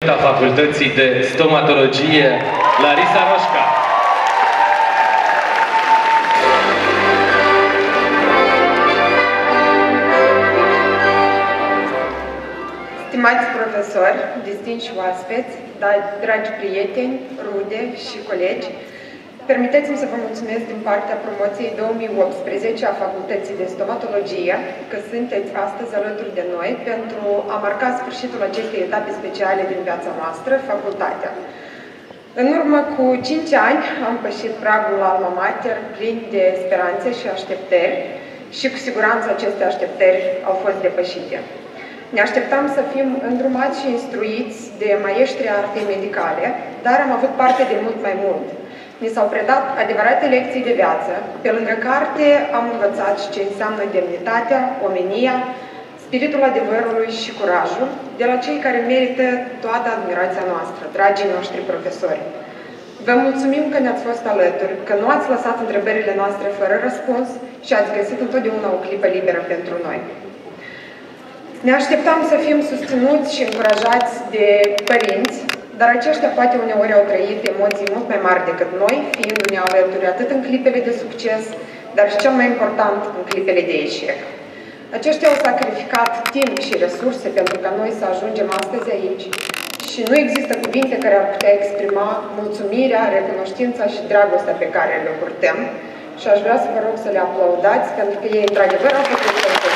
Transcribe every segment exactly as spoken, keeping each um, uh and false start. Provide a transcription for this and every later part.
a Facultății de Stomatologie, Larisa Roșca. Stimați profesori, distinși oaspeți, dragi prieteni, rude și colegi, permiteți-mi să vă mulțumesc din partea promoției două mii optsprezece a Facultății de Stomatologie că sunteți astăzi alături de noi pentru a marca sfârșitul acestei etape speciale din viața noastră, facultatea. În urmă cu cinci ani am pășit pragul alma mater plin de speranțe și așteptări și cu siguranță aceste așteptări au fost depășite. Ne așteptam să fim îndrumați și instruiți de maestri artei medicale, dar am avut parte de mult mai mult. Ni s-au predat adevărate lecții de viață, pe lângă carte am învățat ce înseamnă demnitatea, omenia, spiritul adevărului și curajul, de la cei care merită toată admirația noastră, dragii noștri profesori. Vă mulțumim că ne-ați fost alături, că nu ați lăsat întrebările noastre fără răspuns și ați găsit întotdeauna o clipă liberă pentru noi. Ne așteptam să fim susținuți și încurajați de părinți, dar aceștia poate uneori au trăit emoții mult mai mari decât noi, fiindu-ne alături atât în clipele de succes, dar și cel mai important, în clipele de eșec. Aceștia au sacrificat timp și resurse pentru ca noi să ajungem astăzi aici și nu există cuvinte care ar putea exprima mulțumirea, recunoștința și dragostea pe care le purtăm și aș vrea să vă rog să le aplaudați pentru că ei, într-adevăr, au făcut posibil.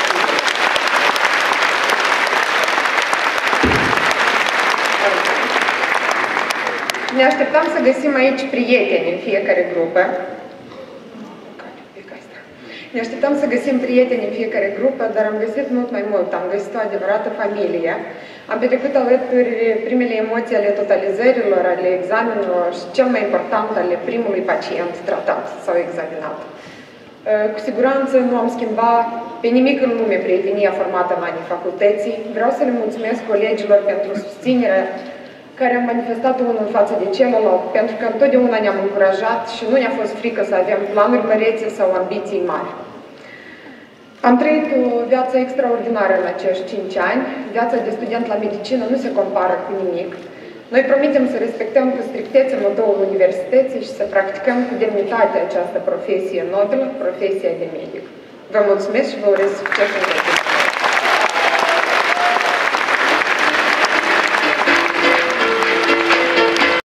Ne așteptam să găsim aici prieteni în fiecare grupă. Ne așteptam să găsim prieteni în fiecare grupă, dar am găsit mult mai mult. Am găsit o adevărată familie. Am petrecut alături primele emoții ale totalizărilor, ale examenelor și cel mai important, ale primului pacient tratat sau examinat. Cu siguranță nu am schimbat pe nimic în lume prietenia formată în anii facultății. Vreau să le mulțumesc colegilor pentru susținerea care am manifestat unul în față de celălalt, pentru că întotdeauna ne-am încurajat și nu ne-a fost frică să avem planuri mărețe sau ambiții mari. Am trăit o viață extraordinară în acești cinci ani. Viața de student la medicină nu se compară cu nimic. Noi promitem să respectăm cu strictețe motoul universității și să practicăm cu demnitate această profesie nobilă, profesia de medic. Vă mulțumesc și vă urez succes în viață.